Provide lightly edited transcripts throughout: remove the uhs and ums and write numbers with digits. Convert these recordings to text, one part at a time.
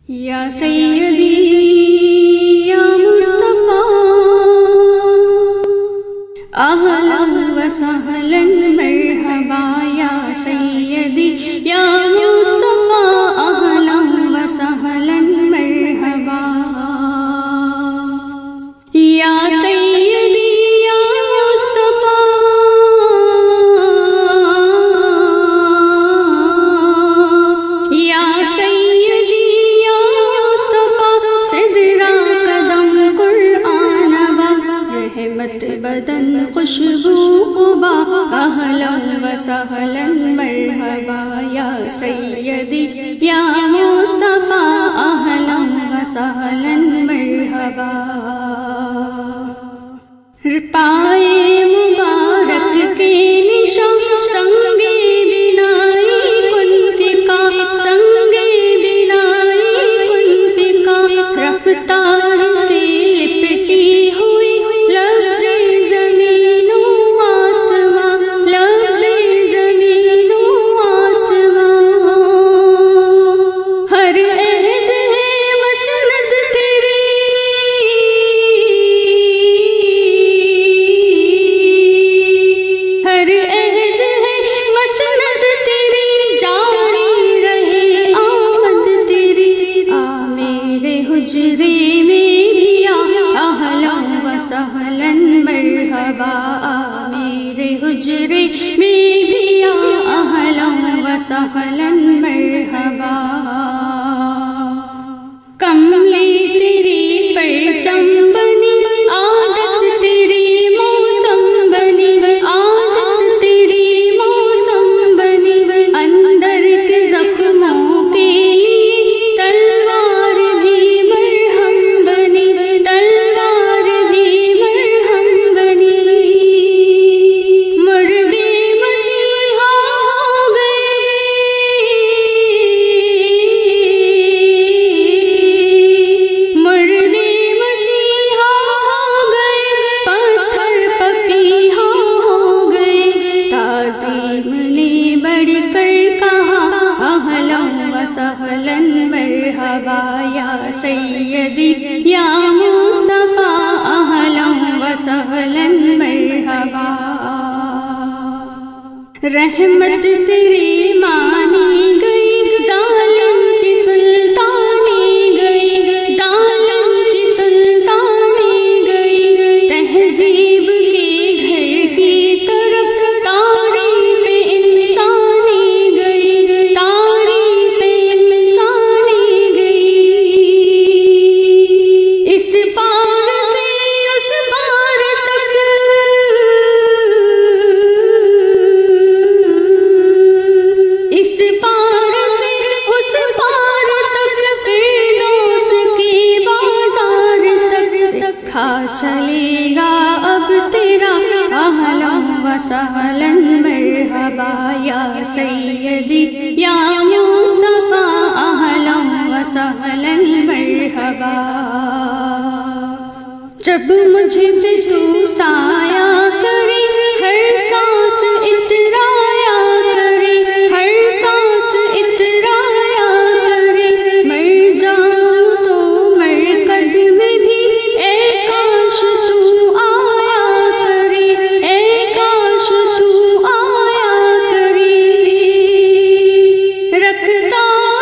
یا سیدی یا مصطفیٰ اہلا و سہلا مرحبا یا سیدی یا مصطفیٰ اہلا و سہلا مرحبا یا سیدی یا مصطفیٰ یا سیدی یا مصطفیٰ صدرا قدم قرآن با رحمت بدن خوشبو خوبا اہلا و سہلا مرحبا یا سیدی یا مصطفیٰ اہلا و سہلا مرحبا پائے مبارک کے نشان سنگے بنائی کن فکا سنگے بنائی کن فکا رفتار سے لپٹی ہوئی لفظ زمین و آسمان لفظ زمین و آسمان ہر عہد ہے مسند تیری ہر عہد ہے مسند تیری جاری رہے آمد تیری آ میرے حجرے میں بھی آ اہلا و سہلا مرحبا آ میرے حجرے میں بھی آ اہلا و سہلا مرحبا کملی تیری پرچم بنی عادت تیری موسم بنی عادت تیری موسم بنی اندر کے زخموں کے لیے تلوار بھی مرہم بنی تلوار بھی مرہم بنی مردے مسیحا ہو گئے مردے مسیحا ہو گئے پتھر پپیہا ہو گئے تعظیم نے بڑھ کر کہا اہلا و سہلا مرحبا یا سیدی یا مصطفیٰ اہلا و سہلا مرحبا رحمت تیری مانی گئی ظالم کی سلطانی گئی ظالم کی سلطانی گئی تہذیب کے گھر کی طرف تعریف انسانی گئی تعریف انسانی گئی اس پار سے اس پار تک اس پار سے اس پار تک فردوس کی بازار تک کھا چلے گا اب تیرا اہلا و سہلا مرحبا یا سیدی یا مصطفیٰ اہلا و سہلا مرحبا جب مجھے پہ تو سایہ کرے ہر سانس اترایا کرے ہر سانس اترایا کرے مر جاؤں تو مرکد میں بھی اے کاش تو آیا کرے اے کاش تو آیا کرے رکھتا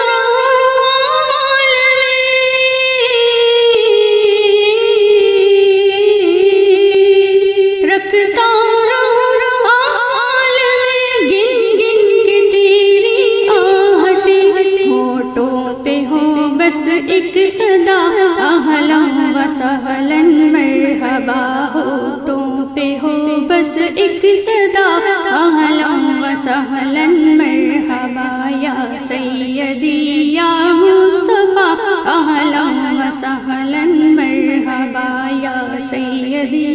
رکھتا رہوں آل میں گن گن کے تیری آہٹ ہونٹوں پہ ہو بس ایک صدا اہلا و سہلا مرحبا ہونٹوں پہ ہو بس ایک صدا اہلا و سہلا مرحبا یا سیدی یا مصطفیٰ اہلا و سہلا مرحبا یا سیدی